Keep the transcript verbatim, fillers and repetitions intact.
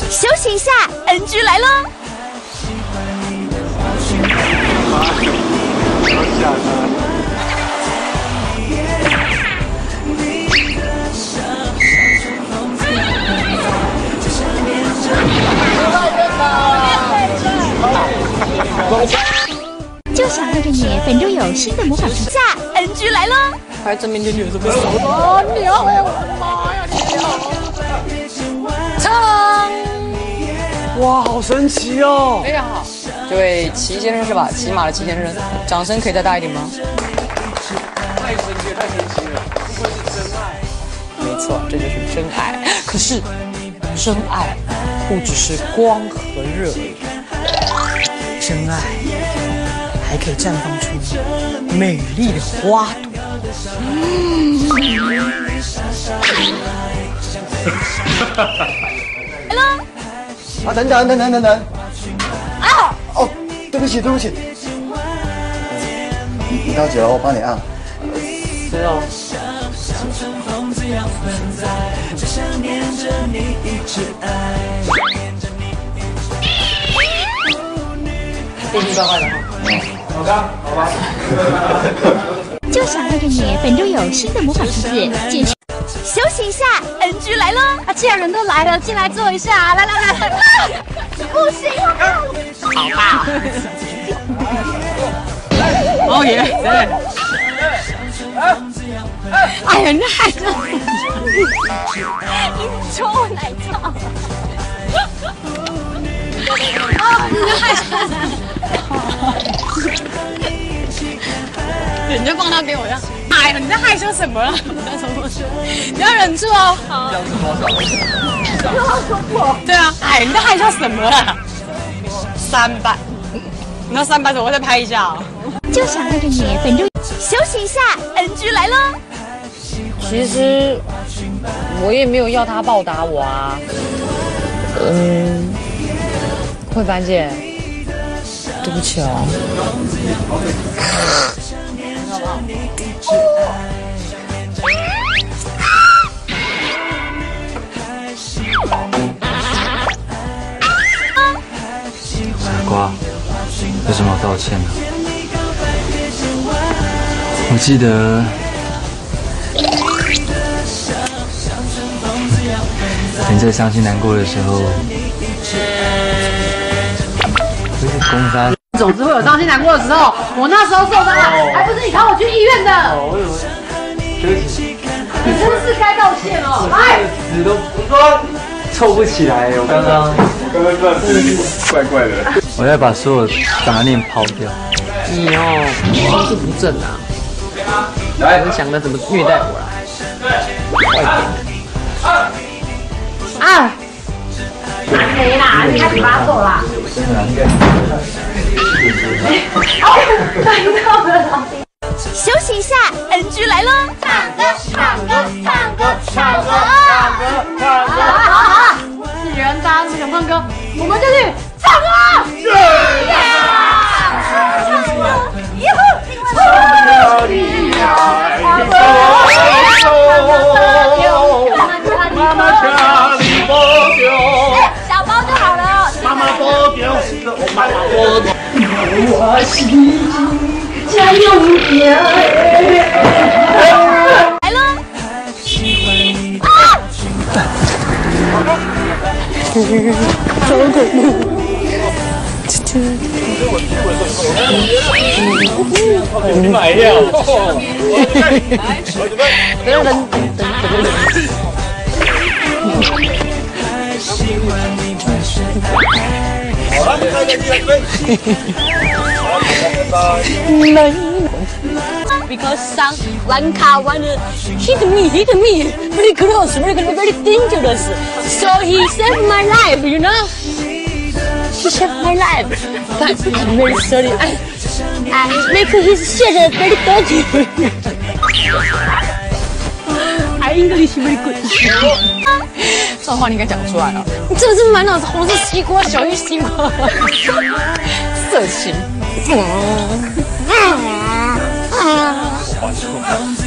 休息一下 ，N G 来喽！就想告诉你，本周有新的魔法评价 ，N G 来喽！ 还正面对女的被烧了，你好哎，我的妈呀，你好！唱，哇，好神奇哦！非常好，这位齐先生是吧？骑马的齐先生，掌声可以再大一点吗？太神奇了，太神奇了，这会是真爱。没错，这就是真爱。可是，真爱不只是光和热而已，真爱还可以绽放出美丽的花朵。嗯。 来喽！ 啊，等等等等等等！啊！哦，对不起对不起，你你倒酒，我帮你按。 是哦。变形怪怪的哈。好的，好吧。 就想告诉你，本周有新的魔法数字，继续休息一下 ，N G 来喽！啊，既然人都来了，进来坐一下，来来来来，啊、不行啊！好吧。 哦耶，对。哎呀，那还真， 你抽我奶罩。 啊，你这害羞。你就放他给我这样。哎呀，你在害羞什么了？你要忍住哦。好。这样是多少？对啊，哎，你在害羞什么了？三百。你要三百，我再拍一下哦。 就想告诉你，本周休息一下 ，N G 来喽。 其实我也没有要他报答我啊。嗯，慧凡姐，对不起哦。 傻瓜，有什么好道歉的？我记得。你在伤心难过的时候，就是攻杀。 总之会有伤心难过的时候。我那时候受伤了，哦、还不是你扛我去医院的。哦，我以为，对不起。你真是该道歉哦！哎， 死都不说，凑不起来。我刚刚， 刚刚这是怪怪的。 我要把所有杂念抛掉。 你哦，心术不正啊！来，你想的怎么虐待我啦？快点！啊！没啦，你开始发作啦！ 休息一下 ，N G 来喽！唱歌，唱歌，唱歌，唱歌， 唱歌，唱歌！好了好了好了，既然大家都想唱歌，我们就去唱歌！耶！唱歌，哟呼！ 妈妈家里保佑， 小包就好了。 妈妈保佑，妈妈保佑，我心加油点。 来喽！啊！ 好恐怖！ 你买票。 等等等等等。 好了，开个第二杯。 Because some Lanka wanna hit me, hit me, very close, very close, very dangerous. So he saved my life, you know. He saved my life, but I'm very sorry. I, I make his shit very dirty. I English very good. 这话你应该讲出来了。你真的是满脑子红色西瓜、小玉西瓜，色情。嗯嗯嗯。